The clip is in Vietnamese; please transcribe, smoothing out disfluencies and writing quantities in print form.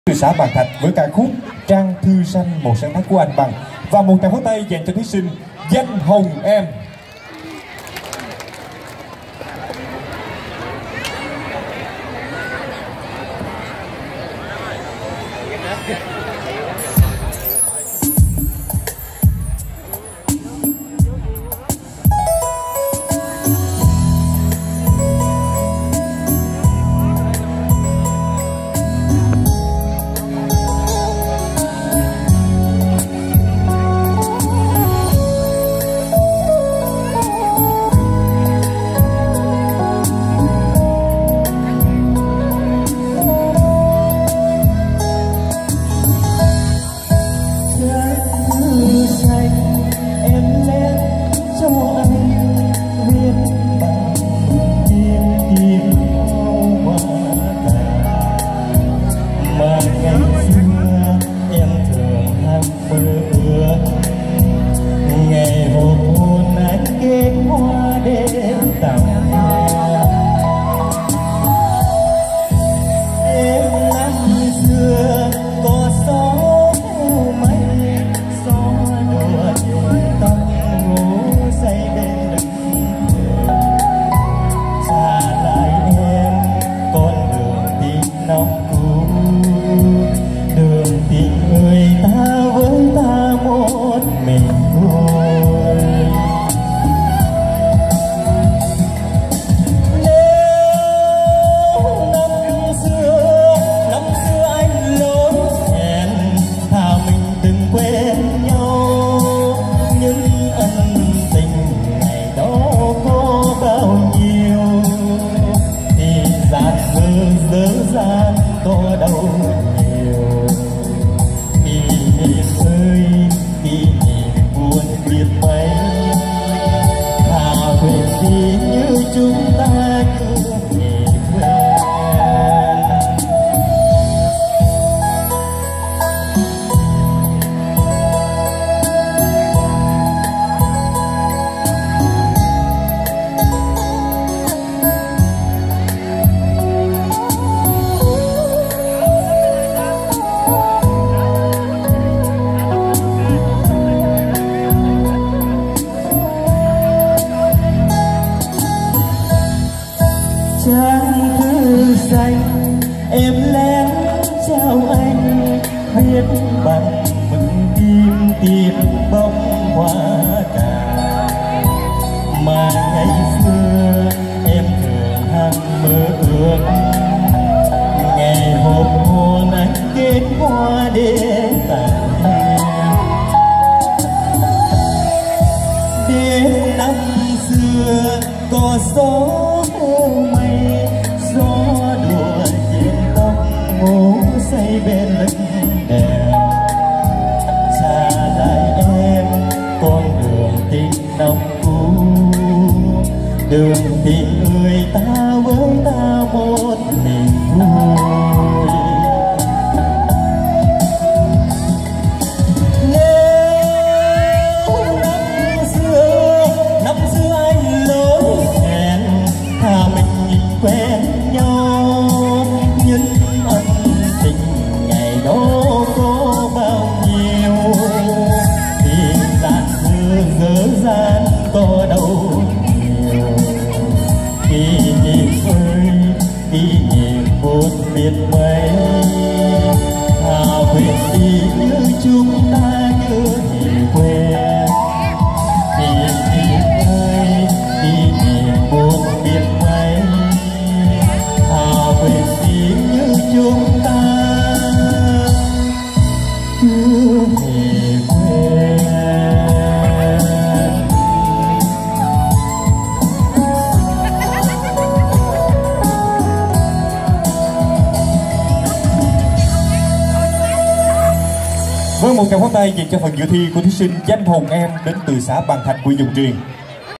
Từ xã Bàn Thạch với ca khúc Trang Thư Xanh, một sáng tác của anh Bằng, và một tràng pháo tay dành cho thí sinh Danh Hồng Em. Trang thư xanh em lén chào anh, viết bằng mực tim tìm bông hoa cà mà ngày xưa em thường hằng mơ ước. Ngày hộp hôn anh kết hoa để tặng em. Đến năm xưa có gió mây, gió đùa trên tóc ngủ say bên lưng đèn. Trả lại em con đường tình nồng cũ, đường tình người ta với ta một mình vui. Quen nhau nhưng ân tình ngày đó có bao nhiêu, thì gian dở dang có đâu nhiều. Kỷ niệm ơi kỷ niệm buồn biết mấy, thà quên đi như chúng ta chưa hề quen. Kỷ niệm ơi kỷ niệm buồn biết mấy, quên đi như chúng ta chưa hề quen. Với một tràng pháo tay dành cho phần dự thi của thí sinh Danh Hồng Em đến từ xã Bàn Thạch, huyện Dòng Truyền.